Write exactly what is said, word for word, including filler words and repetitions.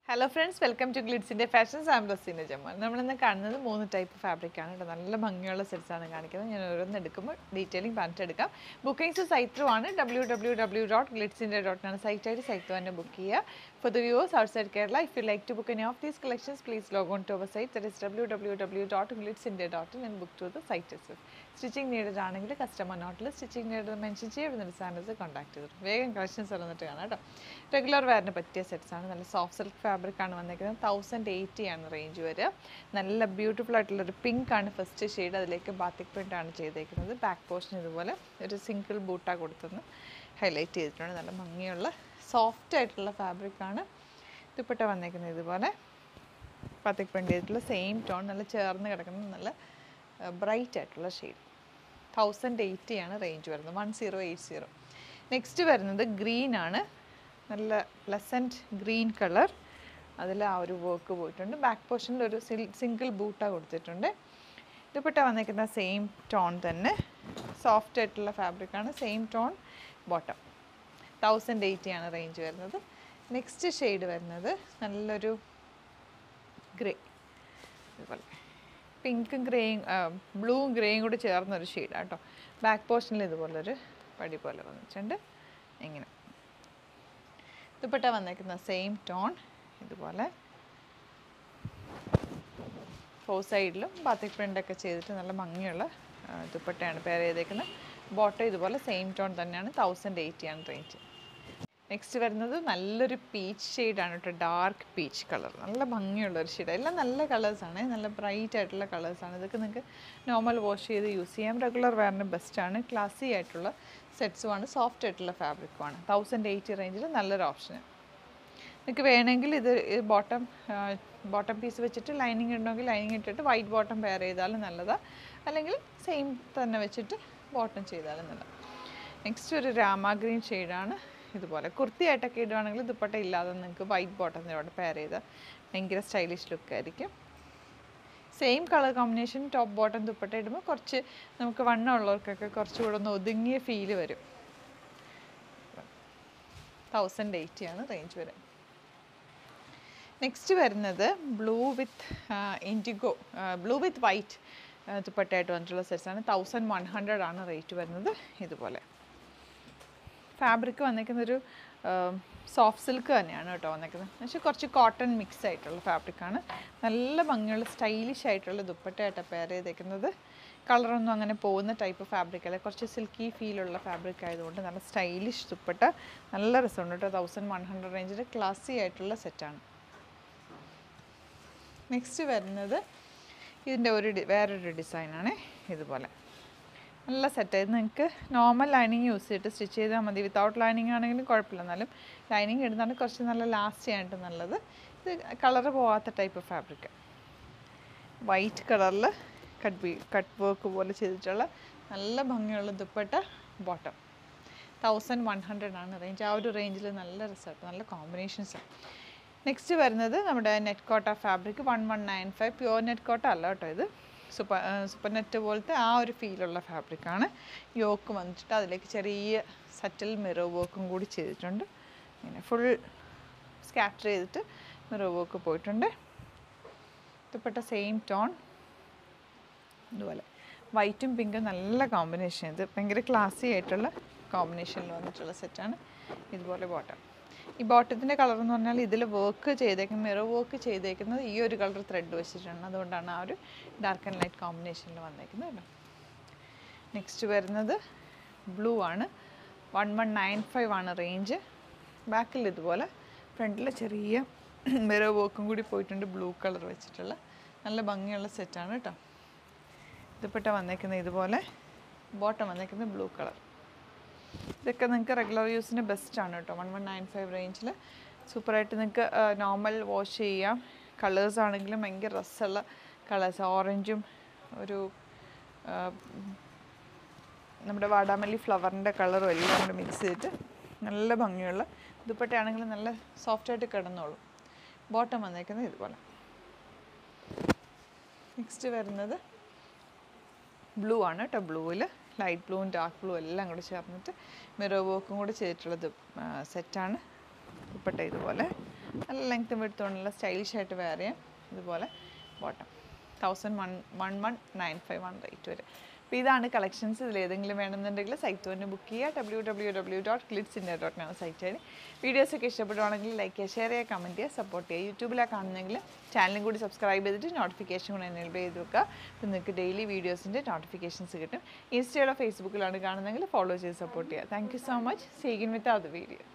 Hello friends, welcome to Glitzindia Fashions. I am Glitzindia. We will see three types of fabric. We will see sets. I will detailing bookings site w w w dot glitzindia dot com site site book for the viewers outside Kerala. If you like to book any of these collections, please log on to our site, that is w w w dot glitzindia dot com, and book through the site itself. Stitching needed ആണെങ്കിൽ customer note ൽ stitching needed mention ചെയ്യുന്ന designers contact ചെയ്തു. വേഗം collections വന്നിട്ട് കാണാം കേട്ടോ. Regular വെയറിന് പറ്റിയ sets ആണ്. നല്ല സോഫ്റ്റ് സിൽക്ക് ഫാബ്രിക് ആണ് വന്നിരിക്കുന്നത്. തൗസൻഡ് എയ്റ്റി ആണ് റേഞ്ച് വരിക. നല്ല ബ്യൂട്ടിഫുൾ ആയിട്ടുള്ള ഒരു പിങ്ക് ആണ് ഫസ്റ്റ് ഷെയ്ഡ്. അതിലേക്ക് ബാത്തിക് പ്രിന്റ് ആണ് ചെയ്തേക്കുന്നത്. ബാക്ക് പോർഷൻ ഇതുപോലെ ഒരു സിംഗിൾ ബൂട്ടാ കൊടുത്തെന്ന് ഹൈലൈറ്റ് ചെയ്തിട്ടുണ്ട്. നല്ല ഭംഗിയുള്ള സോഫ്റ്റ് ആയിട്ടുള്ള ഫാബ്രിക് ആണ്. ദുപ്പട്ട വന്നിരിക്കുന്നത് ഇതുപോലെ ബാത്തിക് പ്രിന്റ് ചെയ്തിട്ടുള്ള സെയിം ടോൺ, നല്ല ചേർന്ന് കിടക്കുന്ന നല്ല ബ്രൈറ്റ് ആയിട്ടുള്ള ഷെയ്ഡ്. തൗസൻഡ് എയ്റ്റി ആണ് റേഞ്ച് വരുന്നത്. One zero eight zero. Next വരുന്നത് ഗ്രീൻ ആണ്. നല്ല പ്ലസൻറ്റ് ഗ്രീൻ കളർ. അതിൽ ആ ഒരു വർക്ക് പോയിട്ടുണ്ട്. ബാക്ക് പോർഷനിൽ ഒരു സിംഗിൾ ബൂട്ടാ കൊടുത്തിട്ടുണ്ട്. ദുപ്പട്ട വന്നിരിക്കുന്ന സെയിം ടോൺ തന്നെ, സോഫ്റ്റ് ആയിട്ടുള്ള ഫാബ്രിക്കാണ്. Same tone bottom. Thousand eighty ആണ് റേഞ്ച് വരുന്നത്. നെക്സ്റ്റ് ഷെയ്ഡ് വരുന്നത് നല്ലൊരു ഗ്രേ, ഇതുപോലെ പിങ്കും ഗ്രേയും ബ്ലൂവും ഗ്രേയും കൂടി ചേർന്നൊരു ഷെയ്ഡാണ് കേട്ടോ. ബാക്ക് പോർഷനിൽ ഇതുപോലൊരു പടി പോലെ വന്നിട്ടുണ്ട്. ഇങ്ങനെ ദുപ്പട്ട വന്നിരിക്കുന്ന സെയിം ടോൺ ഇതുപോലെ ഫോർ സൈഡിലും ബാത്തിക് പ്രിൻ്റൊക്കെ ചെയ്തിട്ട് നല്ല ഭംഗിയുള്ള ദുപ്പട്ടയാണ് പെയർ ചെയ്തേക്കുന്നത്. ബോട്ടം ഇതുപോലെ സെയിം ടോൺ തന്നെയാണ്. തൗസൻഡ് എയ്റ്റി ആണ് റേഞ്ച്. നെക്സ്റ്റ് വരുന്നത് നല്ലൊരു പീച്ച് ഷെയ്ഡാണ് കേട്ടോ. Dark peach colour. നല്ല ഭംഗിയുള്ളൊരു ഷെയ്ഡ്. എല്ലാം നല്ല കളേഴ്സാണ്, നല്ല ബ്രൈറ്റ് ആയിട്ടുള്ള കളേഴ്സാണ്. ഇതൊക്കെ നിങ്ങൾക്ക് നോർമൽ വാഷ് ചെയ്ത് യൂസ് ചെയ്യാം. റെഗുലർ വെയറിന് ബെസ്റ്റാണ്. ക്ലാസി ആയിട്ടുള്ള സെറ്റ്സുമാണ്, സോഫ്റ്റ് ആയിട്ടുള്ള ഫാബ്രിക്കുമാണ്. തൗസൻഡ് എയ്റ്റി റേഞ്ചിൽ നല്ലൊരു ഓപ്ഷൻ. നിങ്ങൾക്ക് വേണമെങ്കിൽ ഇത് ബോട്ടം ബോട്ടം പീസ് വെച്ചിട്ട് ലൈനിങ് ഇടണമെങ്കിൽ ലൈനിങ് ഇട്ടിട്ട് വൈറ്റ് ബോട്ടം പെയർ ചെയ്താലും നല്ലതാണ്. അല്ലെങ്കിൽ സെയിം തന്നെ വെച്ചിട്ട് ബോട്ടം ചെയ്താലും നല്ലതാണ്. നെക്സ്റ്റ് ഒരു രാമ ഗ്രീൻ ഷെയ്ഡാണ്. ഇതുപോലെ കുർത്തിയായിട്ടൊക്കെ ഇടുവാണെങ്കിൽ ദുപ്പട്ട ഇല്ലാതെ നിങ്ങൾക്ക് വൈറ്റ് ബോട്ടത്തിനോട് പെയർ ചെയ്താൽ ഭയങ്കര സ്റ്റൈലിഷ് ലുക്കായിരിക്കും. Same colour combination top bottom dupatta ഇടുമ്പോൾ കുറച്ച് നമുക്ക് വണ്ണമുള്ളവർക്കൊക്കെ കുറച്ചുകൂടെ ഒന്ന് ഒതുങ്ങിയ ഫീല് വരും. തൗസൻഡ് എയ്റ്റി ആണ് റേഞ്ച് വരെ. നെക്സ്റ്റ് വരുന്നത് blue with indigo blue with white ദുപ്പട്ടയായിട്ട് വന്നിട്ടുള്ള സെറ്റ്സാണ്. തൗസൻഡ് വൺ ഹൺഡ്രഡ് ആണ് റേറ്റ് വരുന്നത്. ഇതുപോലെ ഫാബ്രിക് വന്നിരിക്കുന്നൊരു സോഫ്റ്റ് സിൽക്ക് തന്നെയാണ് കേട്ടോ വന്നിരിക്കുന്നത്. പക്ഷേ കുറച്ച് കോട്ടൺ മിക്സ് ആയിട്ടുള്ള ഫാബ്രിക്കാണ്. നല്ല ഭംഗിയുള്ള സ്റ്റൈലിഷ് ആയിട്ടുള്ള ദുപ്പട്ടയായിട്ടാണ് പെയർ ചെയ്തേക്കുന്നത്. കളറൊന്നും അങ്ങനെ പോകുന്ന ടൈപ്പ് ഫാബ്രിക് അല്ല. കുറച്ച് സിൽക്കി ഫീലുള്ള ഫാബ്രിക് ആയതുകൊണ്ട് നല്ല സ്റ്റൈലിഷ് ദുപ്പട്ട. നല്ല രസമുണ്ട് കേട്ടോ. തൗസൻഡ് വൺ ഹൺഡ്രഡ് റേഞ്ചിൽ ക്ലാസി ആയിട്ടുള്ള സെറ്റാണ്. നെക്സ്റ്റ് വരുന്നത് ഇതിൻ്റെ ഒരു വേറൊരു ഡിസൈനാണ്. ഇതുപോലെ നല്ല സെറ്റായത്. നിങ്ങൾക്ക് നോർമൽ ലൈനിങ് യൂസ് ചെയ്തിട്ട് സ്റ്റിച്ച് ചെയ്താൽ മതി. വിത്തൗട്ട് ലൈനിങ് ആണെങ്കിലും കുഴപ്പമില്ല. എന്നാലും ലൈനിങ് ഇടുന്നതാണ് കുറച്ച് നല്ല ലാസ്റ്റ് ആയിട്ട് നല്ലത്. ഇത് കളറ് പോകാത്ത ടൈപ്പ് ഫാബ്രിക്. വൈറ്റ് കളറിൽ കട്ട് ബി കട്ട് വർക്ക് പോലെ ചെയ്തിട്ടുള്ള നല്ല ഭംഗിയുള്ള dupatta bottom. Thousand one hundred ആണ് റേഞ്ച്. ആ ഒരു റേഞ്ചിൽ നല്ല റിസൾട്ട്, നല്ല കോമ്പിനേഷൻസാണ്. നെക്സ്റ്റ് വരുന്നത് നമ്മുടെ net Kota fabric. One one nine five pure net Kota അല്ല കേട്ടോ. ഇത് സൂപ്പർ സൂപ്പർ നെറ്റ് പോലത്തെ ആ ഒരു ഫീലുള്ള ഫാബ്രിക്കാണ്. യോക്ക് വന്നിട്ട് അതിലേക്ക് ചെറിയ സറ്റിൽ മിറർ വർക്കും കൂടി ചെയ്തിട്ടുണ്ട്. ഇങ്ങനെ ഫുൾ സ്കാറ്റർ ചെയ്തിട്ട് മിറർ വർക്ക് പോയിട്ടുണ്ട്. ദുപ്പട്ട സെയിം ടോൺ ഇതുപോലെ വൈറ്റും പിങ്കും നല്ല കോമ്പിനേഷൻ. ഇത് ഭയങ്കര ക്ലാസി ആയിട്ടുള്ള കോമ്പിനേഷനിൽ വന്നിട്ടുള്ള സെറ്റാണ്. ഇതുപോലെ ബോട്ടം. ഈ ബോട്ടത്തിൻ്റെ കളർ എന്ന് പറഞ്ഞാൽ ഇതിൽ വർക്ക് ചെയ്തേക്കുന്നത് മിറർ വർക്ക് ചെയ്തേക്കുന്നത് ഈ ഒരു കളർ ത്രെഡ് വെച്ചിട്ടാണ്. അതുകൊണ്ടാണ് ആ ഒരു ഡാർക്ക് ആൻഡ് ലൈറ്റ് കോമ്പിനേഷനിൽ വന്നേക്കുന്നത് കേട്ടോ. നെക്സ്റ്റ് വരുന്നത് ബ്ലൂ ആണ്. വൺ വൺ നയൻ ഫൈവ് ആണ് റേഞ്ച്. ബാക്കിൽ ഇതുപോലെ ഫ്രണ്ടിൽ ചെറിയ മിറർ വർക്കും കൂടി പോയിട്ടുണ്ട്. ബ്ലൂ കളർ വെച്ചിട്ടുള്ള നല്ല ഭംഗിയുള്ള സെറ്റാണ് കേട്ടോ. ദുപ്പട്ട വന്നേക്കുന്നത് ഇതുപോലെ, ബോട്ടം വന്നേക്കുന്നത് ബ്ലൂ കളർ. ഇതൊക്കെ നിങ്ങൾക്ക് റെഗുലർ യൂസിന് ബെസ്റ്റാണ് കേട്ടോ. വൺ വൺ നയൻ ഫൈവ് റേഞ്ചിൽ സൂപ്പറായിട്ട് നിങ്ങൾക്ക് നോർമൽ വാഷ് ചെയ്യാം. കളേഴ്സ് ആണെങ്കിലും ഭയങ്കര രസമുള്ള കളേഴ്സ്. ഓറഞ്ചും ഒരു നമ്മുടെ വാടാമല്ലി ഫ്ലവറിൻ്റെ കളറും എല്ലാം കൂടെ മിക്സ് ചെയ്തിട്ട് നല്ല ഭംഗിയുള്ള ദുപ്പട്ടയാണെങ്കിലും നല്ല സോഫ്റ്റായിട്ട് കിടന്നോളും. ബോട്ടം വന്നേക്കുന്നത് ഇതുപോലെ. നെക്സ്റ്റ് വരുന്നത് ബ്ലൂ ആണ് കേട്ടോ. ബ്ലൂവിൽ ലൈറ്റ് ബ്ലൂവും ഡാർക്ക് ബ്ലൂ എല്ലാം കൂടി ചേർന്നിട്ട് മിറർ വർക്കും കൂടി ചെയ്തിട്ടുള്ളത് സെറ്റാണ്. ദുപ്പട്ട ഇതുപോലെ നല്ല ലെങ്ത്തും എടുത്തുകൊണ്ടുള്ള സ്റ്റൈലിഷ് ആയിട്ട് വെയർ ചെയ്യാം. ഇതുപോലെ bottom thousand one one one nine five one rate വരെ. അപ്പോൾ ഇതാണ് കളക്ഷൻസ്. ഇതിൽ ഏതെങ്കിലും വേണമെന്നുണ്ടെങ്കിൽ സൈറ്റ് തന്നെ ബുക്ക് ചെയ്യുക. W W W dot glitz India dot ആണ് സൈറ്റ് വഴി. വീഡിയോസൊക്കെ ഇഷ്ടപ്പെടുവാണെങ്കിൽ ലൈക്ക് ചെയ്യുക, ഷെയർ ചെയ്യുക, കമൻറ്റ് ചെയ്യുക, സപ്പോർട്ട് ചെയ്യുക. യൂട്യൂബിലാണ് കാണുന്നെങ്കിൽ ചാനലും കൂടി സബ്സ്ക്രൈബ് ചെയ്തിട്ട് നോട്ടിഫിക്കേഷൻ കൂടി എനേബിൾ ചെയ്ത് വെക്കുക. അപ്പോൾ നിങ്ങൾക്ക് ഡെയിലി വീഡിയോസിൻ്റെ നോട്ടിഫിക്കേഷൻസ് കിട്ടും. ഇൻസ്റ്റയിലോ ഫേസ്ബുക്കിലാണ് കാണുന്നതെങ്കിൽ ഫോളോ ചെയ്ത് സപ്പോർട്ട് ചെയ്യുക. Thank you so much. See you with other video.